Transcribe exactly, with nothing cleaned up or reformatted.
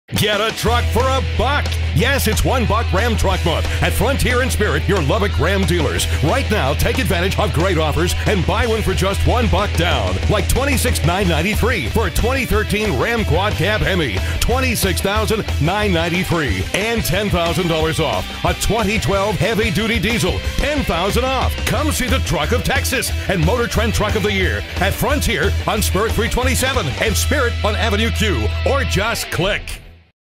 Get a truck for a buck. Yes, it's one buck Ram Truck Month at Frontier and Spirit, your Lubbock Ram dealers. Right now, take advantage of great offers and buy one for just one buck down. Like twenty-six thousand nine hundred ninety-three dollars for a twenty thirteen Ram Quad Cab Hemi, twenty-six thousand nine hundred ninety-three dollars, and ten thousand dollars off. A twenty twelve Heavy Duty Diesel, ten thousand dollars off. Come see the Truck of Texas and Motor Trend Truck of the Year at Frontier on Spur three twenty-seven and Spirit on Avenue Q, or just click.